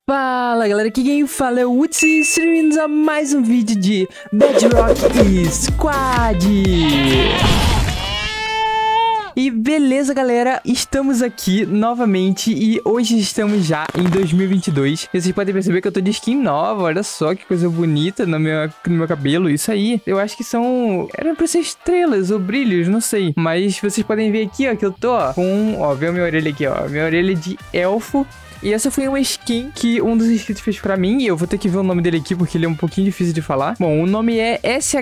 Fala galera, aqui quem fala é o Woods e bem-vindos a mais um vídeo de Bedrock Squad. E beleza galera, estamos aqui novamente e hoje estamos já em 2022. E vocês podem perceber que eu tô de skin nova, olha só que coisa bonita no meu cabelo, isso aí. Eu acho que eram pra ser estrelas ou brilhos, não sei. Mas vocês podem ver aqui, ó, que eu tô, ó, com, ó, vê a minha orelha aqui, ó, minha orelha de elfo. E essa foi uma skin que um dos inscritos fez pra mim. E eu vou ter que ver o nome dele aqui, porque ele é um pouquinho difícil de falar. Bom, o nome é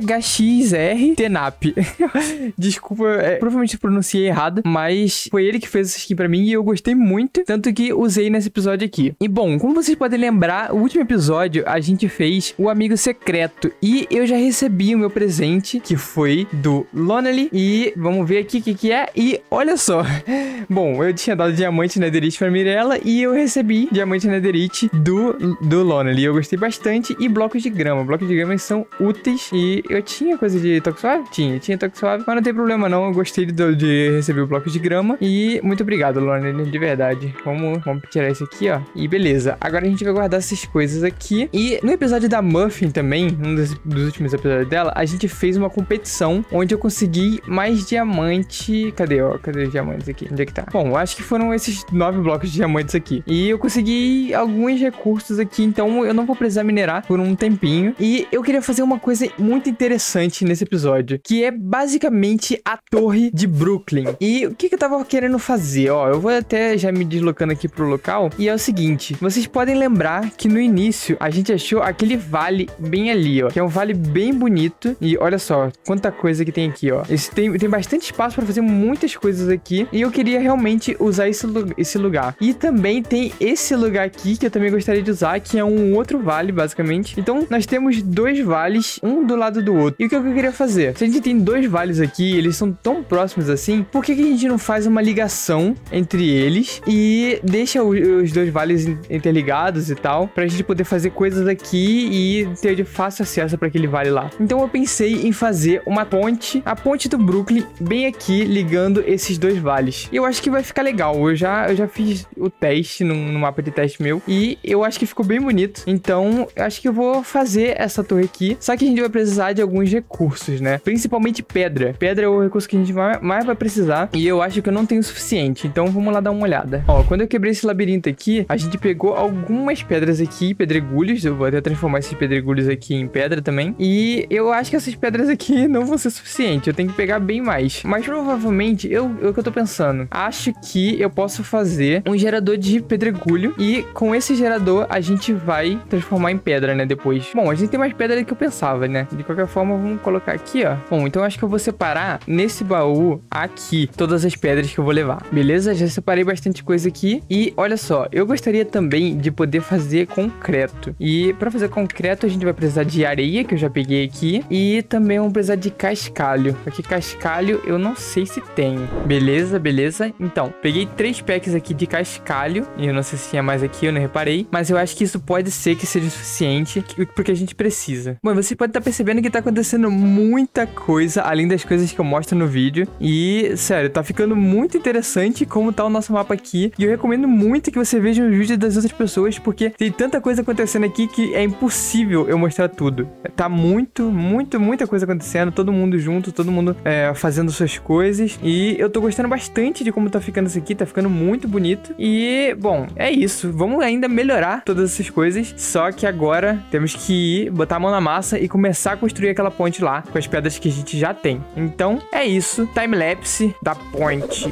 SHXR Tenap. Desculpa, provavelmente pronunciei errado, mas foi ele que fez essa skin pra mim e eu gostei muito, tanto que usei nesse episódio aqui. E bom, como vocês podem lembrar, o último episódio a gente fez o amigo secreto e eu já recebi o meu presente, que foi do Lonely. E vamos ver aqui o que é. E olha só. Bom, eu tinha dado diamante netherite pra Mirella e eu recebi diamante netherite do Lonely. Eu gostei bastante. E blocos de grama. Blocos de grama são úteis. E eu tinha coisa de toque suave? Tinha toque suave. Mas não tem problema não. Eu gostei de receber o bloco de grama. E muito obrigado, Lonely. De verdade. Vamos tirar isso aqui, ó. E beleza. Agora a gente vai guardar essas coisas aqui. E no episódio da Muffin também, um dos últimos episódios dela, a gente fez uma competição onde eu consegui mais diamante. Cadê, ó? Cadê os diamantes aqui? Onde é que tá? Bom, eu acho que foram esses 9 blocos de diamantes aqui. E eu consegui alguns recursos aqui, então eu não vou precisar minerar por um tempinho. E eu queria fazer uma coisa muito interessante nesse episódio, que é basicamente a torre de Brooklyn. E o que eu tava querendo fazer? Ó, eu vou até já me deslocando aqui pro local. E é o seguinte, vocês podem lembrar que no início a gente achou aquele vale bem ali, ó, que é um vale bem bonito. E olha só, quanta coisa que tem aqui, ó. Tem bastante espaço pra fazer muitas coisas aqui. E eu queria realmente usar esse lugar. E também tem esse lugar aqui que eu também gostaria de usar, que é um outro vale, basicamente. Então, nós temos dois vales, um do lado do outro. E o que eu queria fazer? Se a gente tem dois vales aqui, eles são tão próximos assim, por que a gente não faz uma ligação entre eles e deixa os dois vales interligados e tal, pra gente poder fazer coisas aqui e ter de fácil acesso para aquele vale lá. Então, eu pensei em fazer uma ponte, a ponte do Brooklyn, bem aqui, ligando esses dois vales. E eu acho que vai ficar legal. Eu já fiz o teste no mapa de teste meu e eu acho que ficou bem bonito. Então, eu acho que eu vou fazer essa torre aqui. Só que a gente vai precisar de alguns recursos, né? Principalmente pedra. Pedra é o recurso que a gente mais vai precisar e eu acho que eu não tenho o suficiente. Então, vamos lá dar uma olhada. Ó, quando eu quebrei esse labirinto aqui, a gente pegou algumas pedras aqui, pedregulhos. Eu vou até transformar esses pedregulhos aqui em pedra também. E eu acho que essas pedras aqui não vão ser suficientes. Eu tenho que pegar bem mais. Mas provavelmente, o que eu tô pensando, acho que eu posso fazer um gerador de pedregulho e com esse gerador a gente vai transformar em pedra, né, depois. Bom, a gente tem mais pedra do que eu pensava, né? De qualquer forma, vamos colocar aqui, ó. Bom, então acho que eu vou separar nesse baú aqui todas as pedras que eu vou levar. Beleza? Já separei bastante coisa aqui. E olha só, eu gostaria também de poder fazer concreto. E pra fazer concreto a gente vai precisar de areia, que eu já peguei aqui. E também vamos precisar de cascalho. Porque cascalho eu não sei se tenho. Beleza, beleza. Então, peguei 3 packs aqui de cascalho. E eu não sei se tinha mais aqui, eu não reparei. Mas eu acho que isso pode ser que seja o suficiente, porque a gente precisa. Bom, você pode estar percebendo que tá acontecendo muita coisa, além das coisas que eu mostro no vídeo. E, sério, tá ficando muito interessante como tá o nosso mapa aqui. E eu recomendo muito que você veja os vídeos das outras pessoas, porque tem tanta coisa acontecendo aqui que é impossível eu mostrar tudo. Tá muita coisa acontecendo, todo mundo junto, todo mundo fazendo suas coisas. E eu tô gostando bastante de como tá ficando isso aqui, tá ficando muito bonito. E, bom, é isso. Vamos ainda melhorar todas essas coisas. Só que agora temos que ir, botar a mão na massa e começar a construir aquela ponte lá com as pedras que a gente já tem. Então, é isso. Timelapse da ponte.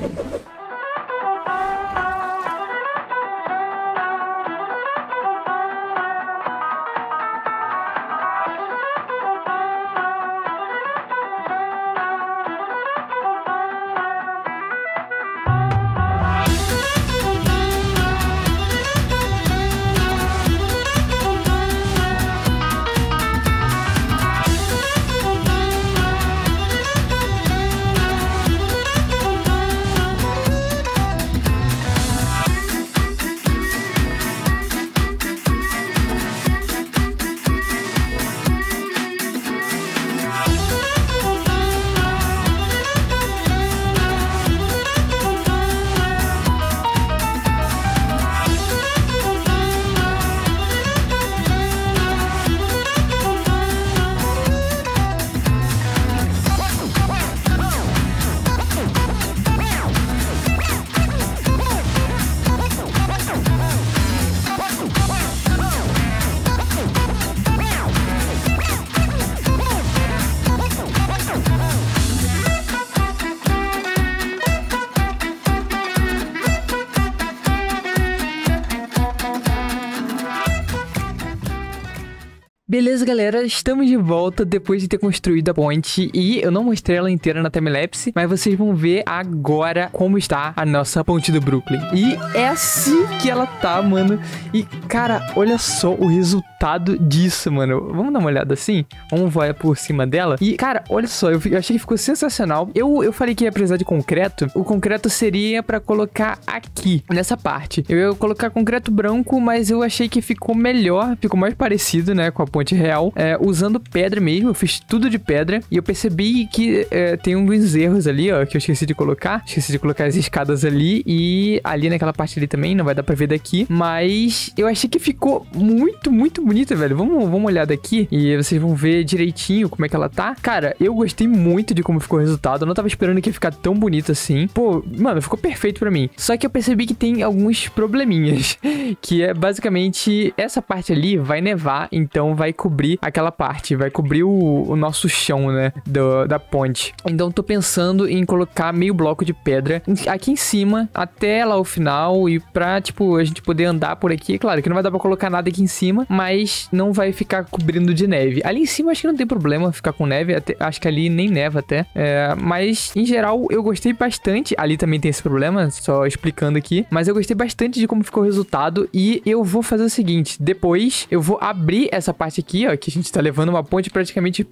Beleza, galera, estamos de volta depois de ter construído a ponte e eu não mostrei ela inteira na timelapse, mas vocês vão ver agora como está a nossa ponte do Brooklyn. E é assim que ela tá, mano. E, cara, olha só o resultado disso, mano. Vamos dar uma olhada assim? Vamos voar por cima dela. E, cara, olha só, eu achei que ficou sensacional. Eu falei que ia precisar de concreto. O concreto seria pra colocar aqui, nessa parte. Eu ia colocar concreto branco, mas eu achei que ficou melhor, ficou mais parecido, né, com a ponte real, usando pedra mesmo. Eu fiz tudo de pedra e eu percebi que tem alguns erros ali, ó, que eu esqueci de colocar. Esqueci de colocar as escadas ali e ali naquela parte ali também, não vai dar pra ver daqui, mas eu achei que ficou muito, muito bonito, velho. Vamos olhar daqui e vocês vão ver direitinho como é que ela tá. Cara, eu gostei muito de como ficou o resultado. Eu não tava esperando que ia ficar tão bonito assim. Pô, mano, ficou perfeito pra mim. Só que eu percebi que tem alguns probleminhas, que é basicamente essa parte ali vai nevar, então vai cobrir aquela parte, vai cobrir o nosso chão, né, da ponte. Então tô pensando em colocar meio bloco de pedra aqui em cima, até lá o final, e pra, tipo, a gente poder andar por aqui. Claro que não vai dar pra colocar nada aqui em cima, mas não vai ficar cobrindo de neve. Ali em cima acho que não tem problema ficar com neve, acho que ali nem neva até. Mas, em geral, eu gostei bastante. Ali também tem esse problema, só explicando aqui. Mas eu gostei bastante de como ficou o resultado e eu vou fazer o seguinte, depois eu vou abrir essa parte aqui, ó, que a gente tá levando uma ponte praticamente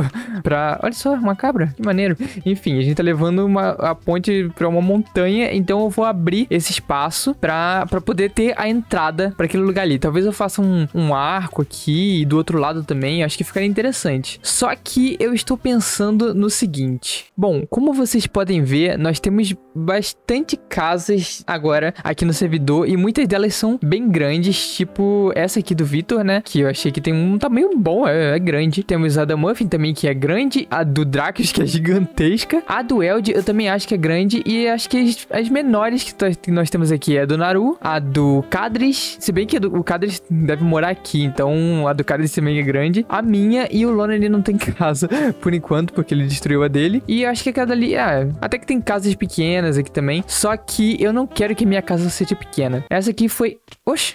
olha só, uma cabra, que maneiro. Enfim, a gente tá levando a ponte pra uma montanha, então eu vou abrir esse espaço pra poder ter a entrada pra aquele lugar ali. Talvez eu faça um arco aqui e do outro lado também, acho que ficaria interessante. Só que eu estou pensando no seguinte. Bom, como vocês podem ver, nós temos bastante casas agora aqui no servidor e muitas delas são bem grandes, tipo essa aqui do Vitor, né? Que eu achei que tem um tamanho bom, é grande. Temos a da Muffin também, que é grande. A do Dracos, que é gigantesca. A do Eld, eu também acho que é grande. E acho que as menores que nós temos aqui é a do Naru, a do Kadris. Se bem que o Kadris deve morar aqui, então a do Kadris também é grande. A minha e o Lona, ele não tem casa, por enquanto, porque ele destruiu a dele. E acho que a cada ali, até que tem casas pequenas aqui também. Só que eu não quero que minha casa seja pequena. Essa aqui foi... Oxe!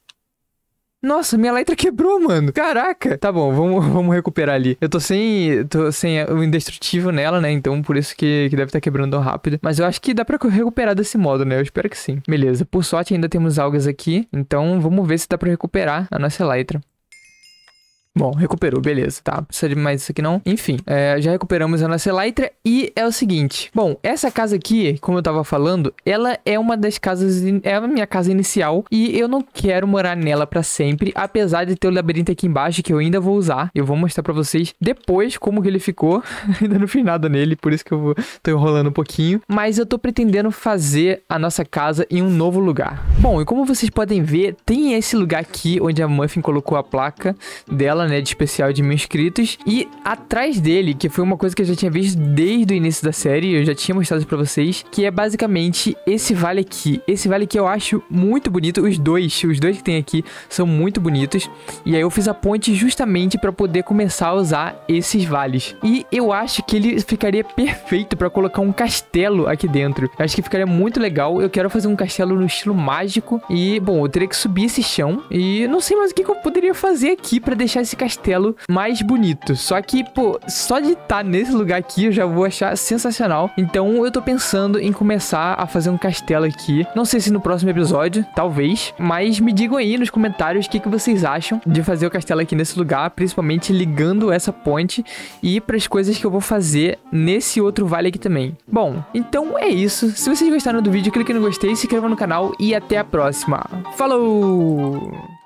Nossa, minha letra quebrou, mano. Caraca. Tá bom, vamos recuperar ali. Eu tô sem o indestrutível nela, né? Então, por isso que deve estar quebrando rápido. Mas eu acho que dá pra recuperar desse modo, né? Eu espero que sim. Beleza. Por sorte, ainda temos algas aqui. Então, vamos ver se dá pra recuperar a nossa letra. Bom, recuperou, beleza, tá, precisa de mais isso aqui não. Enfim, já recuperamos a nossa elytra e é o seguinte. Bom, essa casa aqui, como eu tava falando, ela é uma das casas, é a minha casa inicial e eu não quero morar nela pra sempre, apesar de ter o labirinto aqui embaixo que eu ainda vou usar. Eu vou mostrar pra vocês depois como que ele ficou, ainda não fiz nada nele, por isso que eu tô enrolando um pouquinho. Mas eu tô pretendendo fazer a nossa casa em um novo lugar. Bom, e como vocês podem ver, tem esse lugar aqui onde a Muffin colocou a placa dela, né, de especial de 1000 inscritos, e atrás dele, que foi uma coisa que eu já tinha visto desde o início da série, eu já tinha mostrado pra vocês, que é basicamente esse vale aqui. Esse vale aqui eu acho muito bonito, os dois que tem aqui são muito bonitos, e aí eu fiz a ponte justamente pra poder começar a usar esses vales. E eu acho que ele ficaria perfeito pra colocar um castelo aqui dentro. Eu acho que ficaria muito legal. Eu quero fazer um castelo no estilo mágico, e, bom, eu teria que subir esse chão, e não sei mais o que eu poderia fazer aqui pra deixar esse castelo mais bonito. Só que, pô, só de estar nesse lugar aqui eu já vou achar sensacional. Então eu tô pensando em começar a fazer um castelo aqui. Não sei se no próximo episódio, talvez, mas me digam aí nos comentários o que vocês acham de fazer o castelo aqui nesse lugar, principalmente ligando essa ponte e para as coisas que eu vou fazer nesse outro vale aqui também. Bom, então é isso. Se vocês gostaram do vídeo, clique no gostei, se inscreva no canal e até a próxima. Falou!